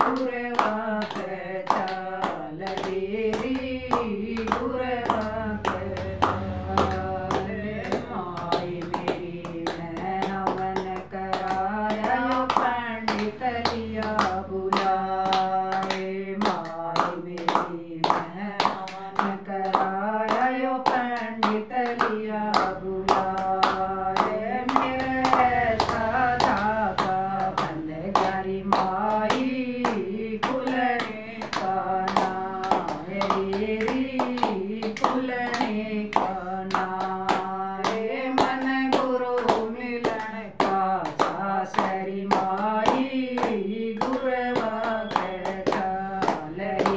गुरवा के चाल री गुरवा के चाल माई मेरी ने हवन कराया पंडित लिया बुलाए माई मेरी ने हवन कराया पंडित लिया बुलाए मेरे साधा का बंद गरी माई खुलने का नाम री खुलने का नाम मन गुरु मिलन का सासरी माई गुरवा के चाल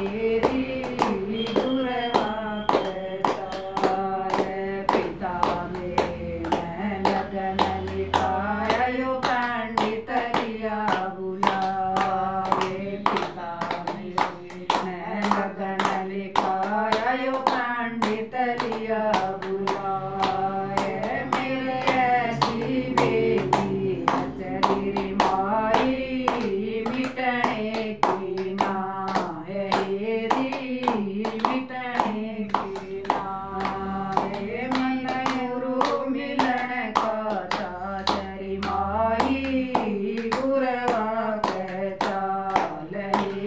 री गुरवा के चाल पिता मेरे लगन लिखाया यो पंडित लिया बुलाए पिता मेरे लगन लिखाया यो पंडित लिया बुलाए मेरे ऐसी बेटी चली रे माई मिटने की ना है री मिटने की ना है मन गुरु मिलन का सासरी माई गुरवा के चाल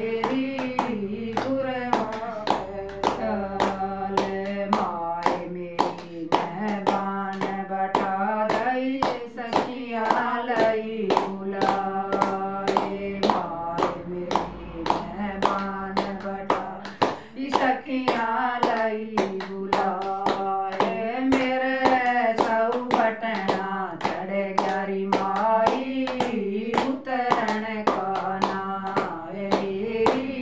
री गुरवा के चाल माई मेरी ने बान बटा दई सखिया लई बुलाए माई मेरी ने बान बटा सखिया लई बुलाए मेरे सौ बटना चढ़ गरी माई उतरन का ना री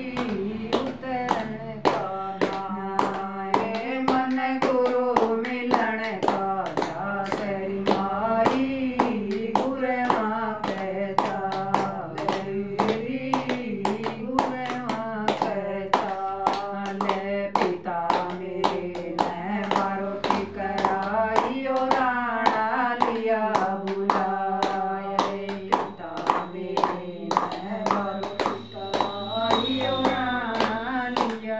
उतरन का ना मन गुरु मिलन का सासरी माई गुरवा के चाल री गुरवा के चाल पिता मेरे ने बारोटी कराई और राणा लिया बुलाए पिता मेरे ने बारोटी कराई और राणा लिया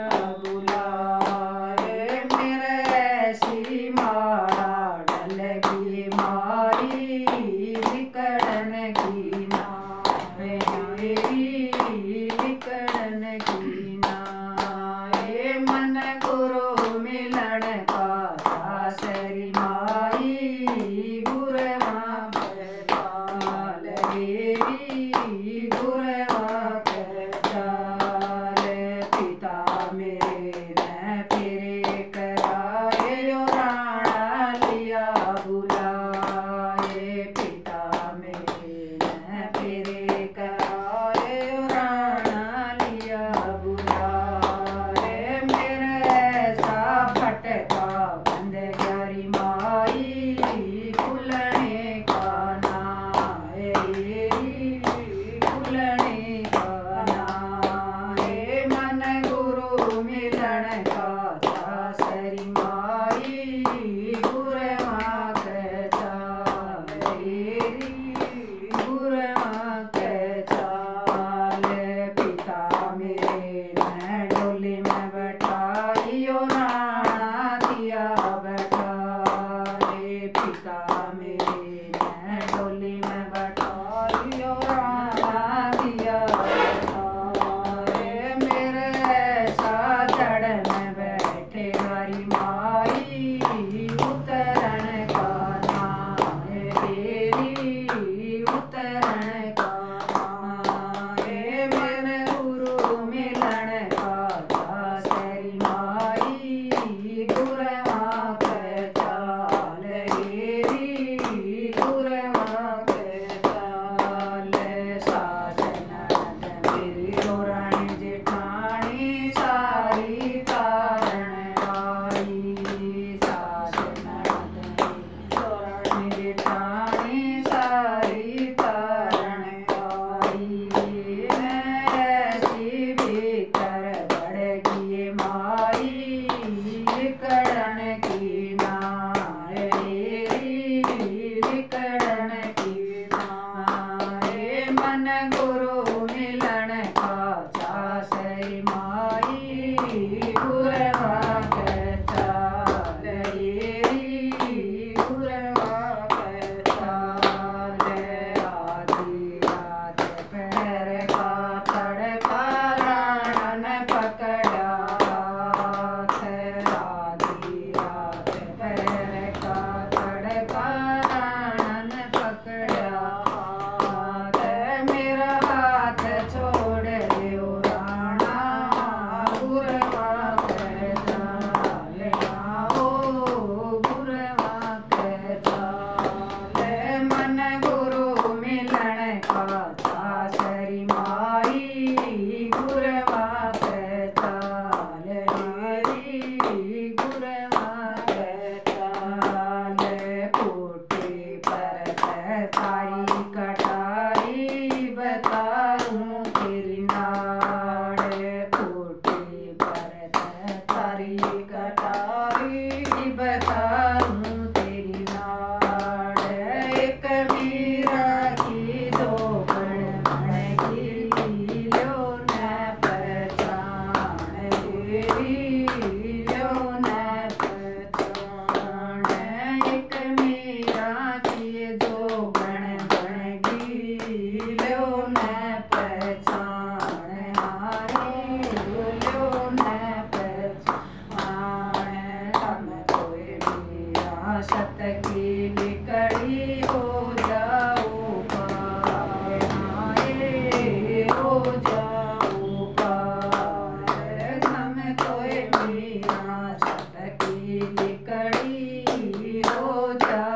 बुलाए मेरे ऐसी मारा डलगी माई विकड़न की ना मेरी विकड़न की ना मन गुरु मिलन का सासरी माई गुरवा के चाल री गुरवा के चाल पिता मेरे ने फिरे कराए यो राणा लिया बुलाए पिता मेरे ने फिरे कराए यो राणा लिया बुलाए मेरे ऐसा फटका बंद गरी माई खुलने का ना री खुलने का ना मन गुरु मिलन का सासरी माई गुरवा के चाल री गुरवा के चाल पिता मेरे ने डोली में बैठाई और राणा दिया बैठाए पिता मेरे ने डोली में बैठाई और राणा दिया बैठाए मेरे ऐसा जड़ में बैठे हरी माई उतरन का ना री उतरन का ना मेरे गुरु मिलन का सासरी माई गुरवा के चाल री गुरवा के चाल सास ननद मेरी रानी जेठानी सारी तारण आई सास ननद सत की लिकड़ी हो जाओ पार, हो जाओ पार। धम कोई मीरा सत की लिकड़ी हो जाओ